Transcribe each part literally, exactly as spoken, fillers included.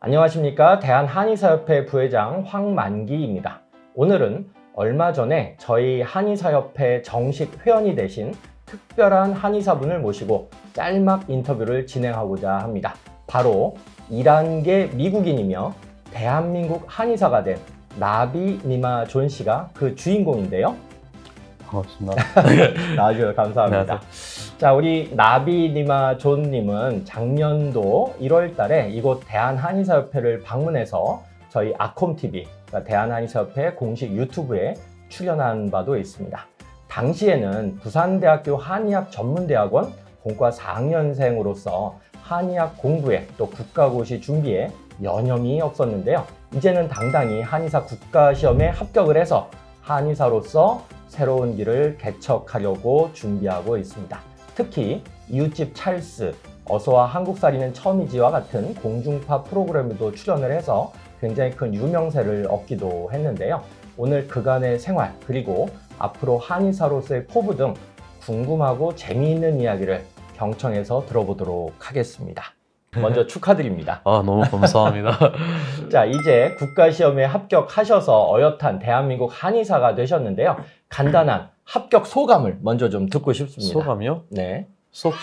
안녕하십니까. 대한한의사협회 부회장 황만기입니다. 오늘은 얼마 전에 저희 한의사협회 정식 회원이 되신 특별한 한의사분을 모시고 짤막 인터뷰를 진행하고자 합니다. 바로 이란계 미국인이며 대한민국 한의사가 된 나비 니마 존 씨가 그 주인공인데요. 반갑습니다. 나와주셔서 감사합니다. 안녕하세요. 자, 우리 나비 니마 존 님은 작년도 일월 달에 이곳 대한한의사협회를 방문해서 저희 아콤티비, 그러니까 대한한의사협회 공식 유튜브에 출연한 바도 있습니다. 당시에는 부산대학교 한의학 전문대학원 본과 사 학년생으로서 한의학 공부에 또 국가고시 준비에 여념이 없었는데요. 이제는 당당히 한의사 국가시험에 합격을 해서 한의사로서 새로운 길을 개척하려고 준비하고 있습니다. 특히 이웃집 찰스, 어서와 한국살이는 처음이지와 같은 공중파 프로그램에도 출연을 해서 굉장히 큰 유명세를 얻기도 했는데요. 오늘 그간의 생활, 그리고 앞으로 한의사로서의 포부 등 궁금하고 재미있는 이야기를 경청해서 들어보도록 하겠습니다. 먼저 축하드립니다. 아, 너무 감사합니다. 자, 이제 국가시험에 합격하셔서 어엿한 대한민국 한의사가 되셨는데요. 간단한 합격 소감을 먼저 좀 듣고 싶습니다. 소감이요? 네. 속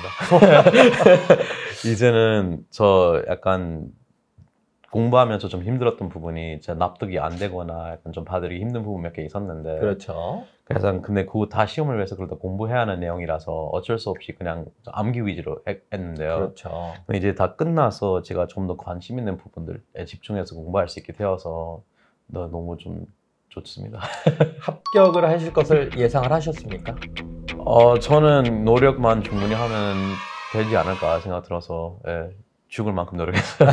시원합니다. 이제는 저 약간 공부하면서 좀 힘들었던 부분이 진짜 납득이 안 되거나 약간 좀 받으기 힘든 부분 몇 개 있었는데. 그렇죠. 그래서 근데 그거 다 시험을 위해서 그러다 공부해야 하는 내용이라서 어쩔 수 없이 그냥 암기 위주로 했, 했는데요. 그렇죠. 근데 이제 다 끝나서 제가 좀 더 관심 있는 부분들에 집중해서 공부할 수 있게 되어서 너무 좀 좋습니다. 합격을 하실 것을 예상을 하셨습니까? 어, 저는 노력만 충분히 하면 되지 않을까 생각 들어서 예, 죽을 만큼 노력했어요.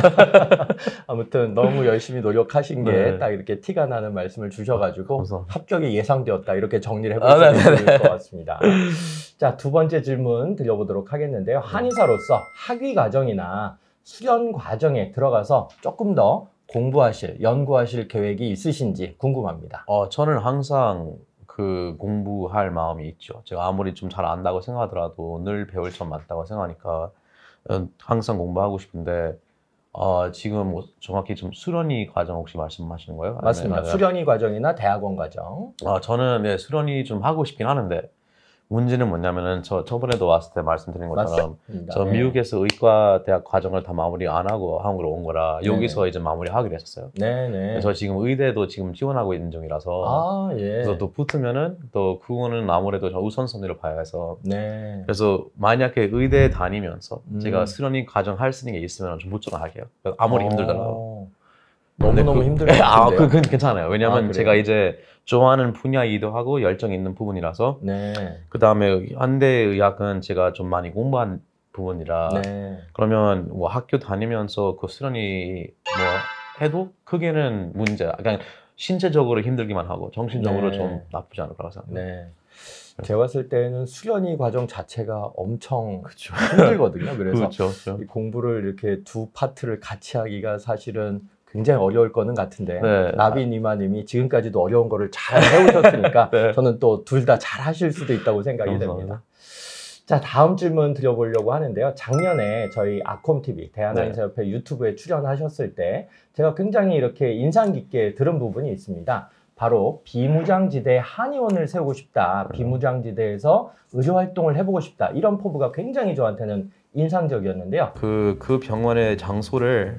아무튼 너무 열심히 노력하신 게 네. 딱 이렇게 티가 나는 말씀을 주셔가지고 감사합니다. 합격이 예상되었다 이렇게 정리를 아, 해보시면 좋을 것 같습니다. 자, 두 번째 질문 드려보도록 하겠는데요. 한의사로서 학위 과정이나 수련 과정에 들어가서 조금 더 공부하실, 연구하실 계획이 있으신지 궁금합니다. 어, 저는 항상 그 공부할 마음이 있죠. 제가 아무리 좀 잘 안다고 생각하더라도 늘 배울 점 많다고 생각하니까 항상 공부하고 싶은데 어, 지금 뭐 정확히 좀 수련이 과정 혹시 말씀하시는 거예요? 맞습니다. 아니면, 수련이 과정이나 대학원 과정. 어, 저는 네, 수련이 좀 하고 싶긴 하는데 문제는 뭐냐면은 저 저번에도 왔을 때 말씀드린 것처럼 맞습니다. 저 네. 미국에서 의과 대학 과정을 다 마무리 안 하고 한국으로 온 거라 여기서 네네. 이제 마무리하기로 했었어요. 네네. 그래서 지금 의대도 지금 지원하고 있는 중이라서 아, 예. 그래서 또 붙으면은 또 그거는 아무래도 저 우선순위로 봐야 해서 네. 그래서 만약에 의대 다니면서 음. 제가 수련이 과정 할 수 있는 게 있으면 좀 무조건 할게요. 아무리 어... 힘들더라도. 너무너무 그, 힘들 것 같은데요. 아, 그, 그 괜찮아요. 왜냐면 아, 제가 이제 좋아하는 분야이기도 하고 열정이 있는 부분이라서 네. 그 다음에 현대의학은 제가 좀 많이 공부한 부분이라 네. 그러면 뭐 학교 다니면서 그 수련이 뭐 해도 크게는 문제, 그냥 신체적으로 힘들기만 하고 정신적으로 네. 좀 나쁘지 않을 거라고 생각해요. 네. 제가 봤을 때는 수련이 과정 자체가 엄청 그쵸. 힘들거든요. 그래서 그렇죠, 그렇죠. 이 공부를 이렇게 두 파트를 같이 하기가 사실은 굉장히 어려울 거는 같은데 네. 나비니마님이 지금까지도 어려운 거를 잘 해오셨으니까 네. 저는 또 둘 다 잘 하실 수도 있다고 생각이 감사합니다. 됩니다. 자, 다음 질문 드려보려고 하는데요. 작년에 저희 아콤티비 대한한의사협회 네. 유튜브에 출연하셨을 때 제가 굉장히 이렇게 인상 깊게 들은 부분이 있습니다. 바로 비무장지대에 한의원을 세우고 싶다. 비무장지대에서 의료활동을 해보고 싶다. 이런 포부가 굉장히 저한테는 인상적이었는데요. 그, 그 병원의 장소를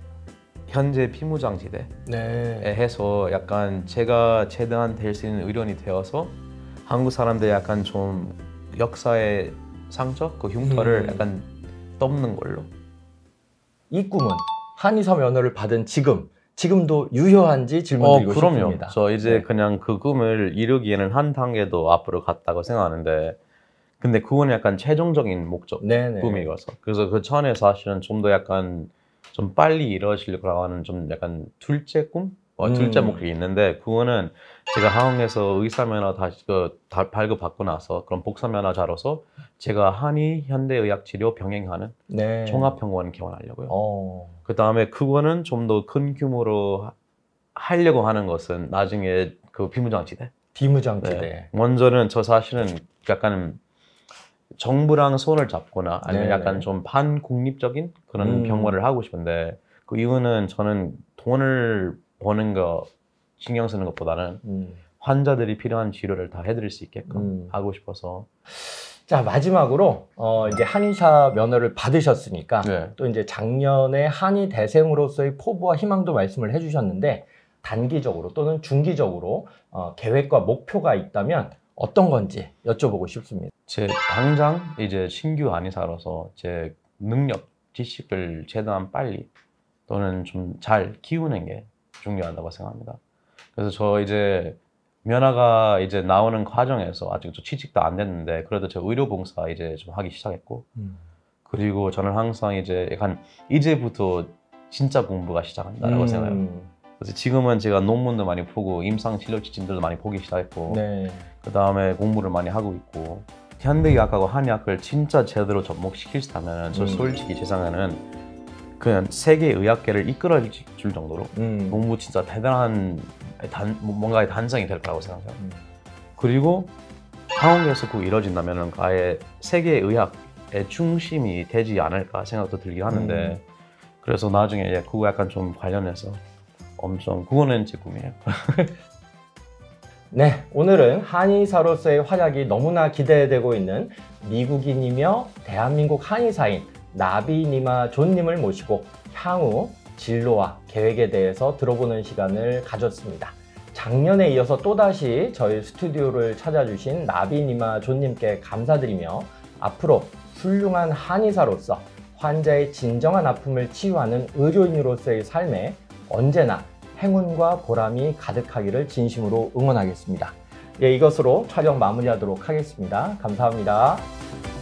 현재 비무장지대에 네. 해서 약간 제가 최대한 될 수 있는 의료인이 되어서 한국 사람들 약간 좀 역사의 상처, 그 흉터를 음. 약간 덮는 걸로. 이 꿈은 한의사 면허를 받은 지금, 지금도 유효한지 질문드리고 어, 그럼요. 싶습니다. 저 이제 네. 그냥 그 꿈을 이루기에는 한 단계도 앞으로 갔다고 생각하는데 근데 그건 약간 최종적인 목적, 네네. 꿈이어서 그래서 그 전에 사실은 좀 더 약간 좀 빨리 이루어지려고 하는 좀 약간 둘째 꿈? 어, 둘째 음. 목표가 있는데 그거는 제가 한국에서 의사면허 다시 그 다 발급받고 나서 그런 복사면허자로서 제가 한의 현대의학 치료 병행하는 네. 종합병원 개원하려고요. 어. 그 다음에 그거는 좀 더 큰 규모로 하, 하려고 하는 것은 나중에 그 비무장지대. 비무장지대. 네. 먼저는 저 사실은 약간 정부랑 손을 잡거나 아니면 네네. 약간 좀 반국립적인 그런 음. 병원을 하고 싶은데 그 이유는 저는 돈을 버는 거 신경 쓰는 것보다는 음. 환자들이 필요한 치료를 다 해드릴 수 있게끔 음. 하고 싶어서. 자, 마지막으로 어, 이제 한의사 면허를 받으셨으니까 네. 또 이제 작년에 한의 대생으로서의 포부와 희망도 말씀을 해주셨는데 단기적으로 또는 중기적으로 어, 계획과 목표가 있다면 어떤 건지 여쭤보고 싶습니다. 제 당장 이제 신규 한의사로서 제 능력, 지식을 최대한 빨리 또는 좀 잘 키우는 게 중요하다고 생각합니다. 그래서 저 이제 면허가 이제 나오는 과정에서 아직 저 취직도 안 됐는데 그래도 저 의료봉사 이제 좀 하기 시작했고 음. 그리고 저는 항상 이제 약간 이제부터 진짜 공부가 시작한다라고 음. 생각해요. 그래서 지금은 제가 논문도 많이 보고 임상 진료 지침들도 많이 보기 시작했고 네. 그 다음에 공부를 많이 하고 있고 현대의학하고 한의학을 진짜 제대로 접목시킬 수 있다면 저 음. 솔직히 제 생각에는 그냥 세계 의학계를 이끌어 줄 정도로 음. 너무 진짜 대단한 단, 뭔가의 단성이 될 거라고 생각해요. 음. 그리고 한국에서 그거 이루어진다면 아예 세계 의학의 중심이 되지 않을까 생각도 들긴 하는데 음. 그래서 나중에 예, 그거 약간 좀 관련해서 엄청 그거는 제 꿈이에요. 네, 오늘은 한의사로서의 활약이 너무나 기대되고 있는 미국인이며 대한민국 한의사인 나비니마 존님을 모시고 향후 진로와 계획에 대해서 들어보는 시간을 가졌습니다. 작년에 이어서 또다시 저희 스튜디오를 찾아주신 나비니마 존님께 감사드리며 앞으로 훌륭한 한의사로서 환자의 진정한 아픔을 치유하는 의료인으로서의 삶에 언제나 행운과 보람이 가득하기를 진심으로 응원하겠습니다. 예, 이것으로 촬영 마무리하도록 하겠습니다. 감사합니다.